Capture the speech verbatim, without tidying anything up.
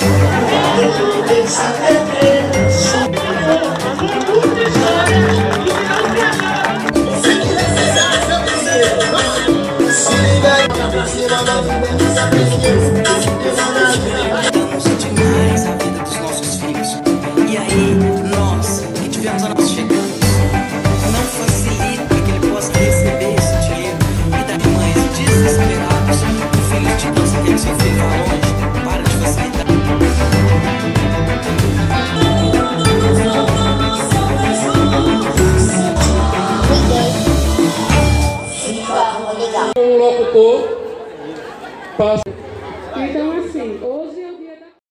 Demais a vida dos nossos filhos. E aí, nós, que tivemos a nossa chegada, não facilita que ele possa receber esse dinheiro e dar mães desesperados. O filho de Deus quer que seu filho vá longe. Para de facilitar. Legal.